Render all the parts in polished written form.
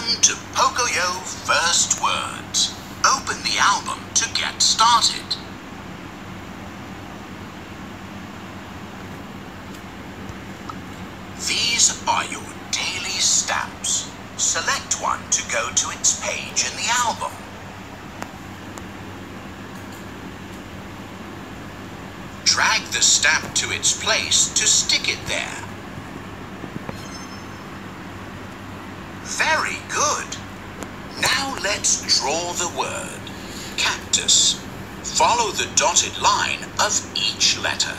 Welcome to Pocoyo First Words. Open the album to get started. These are your daily stamps. Select one to go to its page in the album. Drag the stamp to its place to stick it there. Very good. Now let's draw the word cactus. Follow the dotted line of each letter.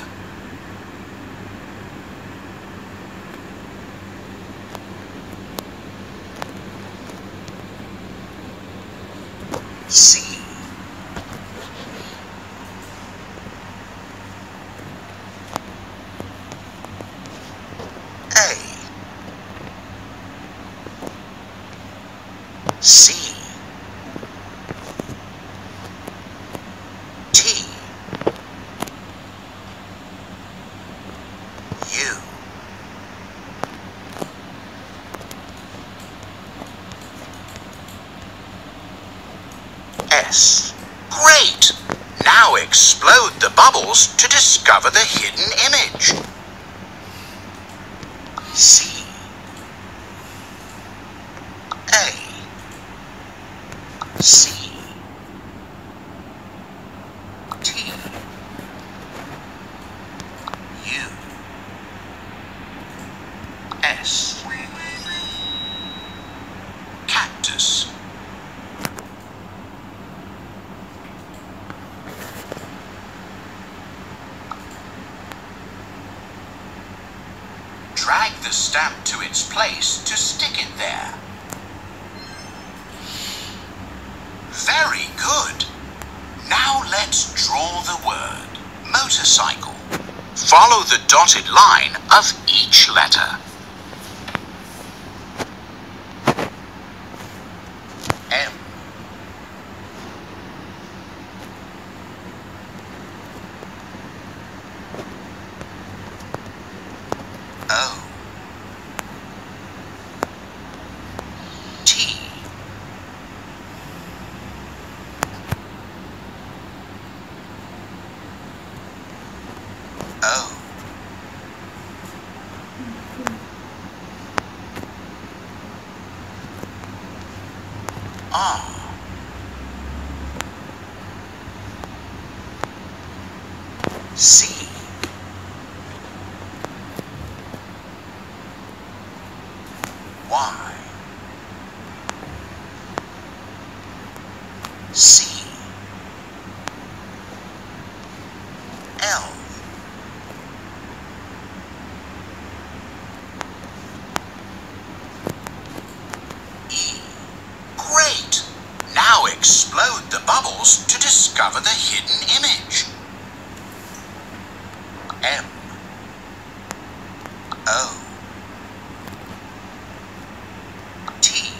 C. A. C. T. U. S. Great! Now explode the bubbles to discover the hidden image. C. A. C. T. U. S. Cactus. Drag the stamp to its place to stick it there. Very good. Now let's draw the word motorcycle. Follow the dotted line of each letter. M. O. T. O. R. C. Y. C. L. E. Great! Now explode the bubbles to discover the hidden image. M. O. T.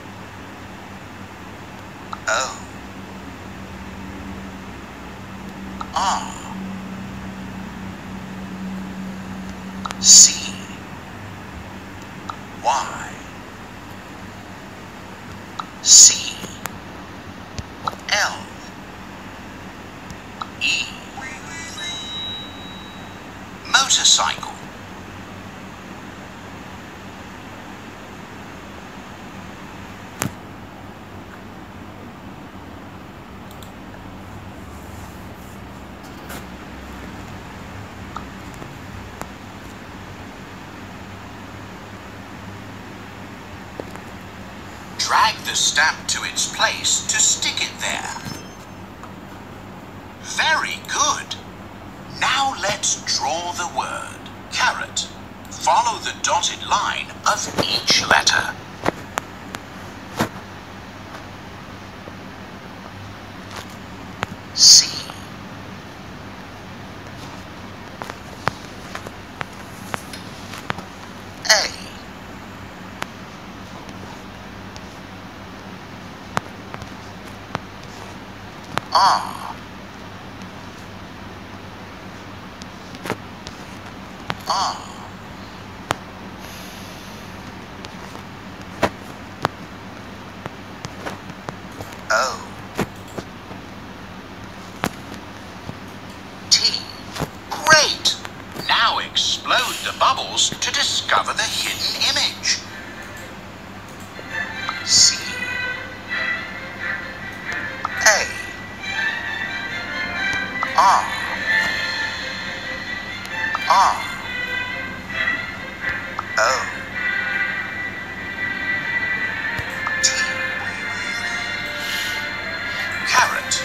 O. R. C. Y. C. L. E. Motorcycle. Drag the stamp to its place to stick it there. Very good. Now let's draw the word carrot. Follow the dotted line of each letter. C. A. R. bubbles to discover the hidden image. C A R R O T carrot.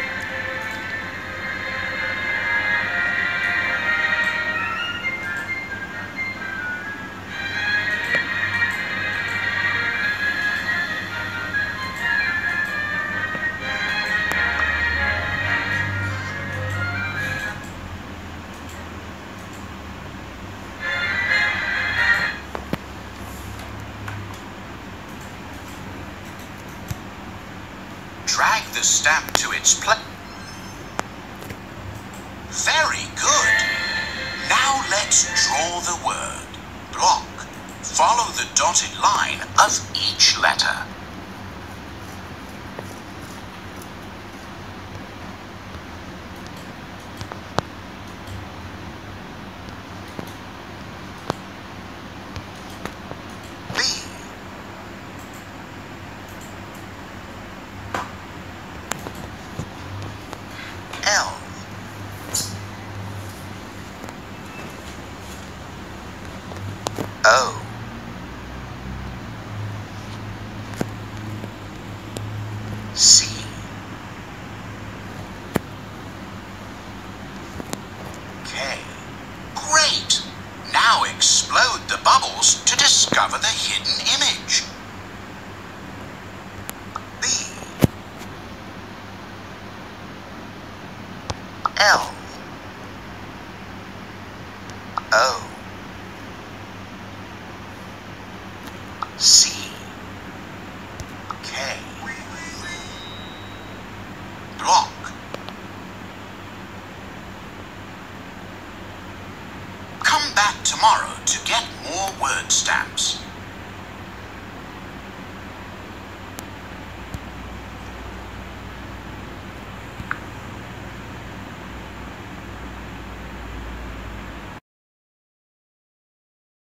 Drag the stamp to its place. Very good. Now let's draw the word. Block. Follow the dotted line of each letter. B L O C K. Great! Now explode the bubbles to discover the hidden image. B L O C K. Block. Come back tomorrow to get more word stamps.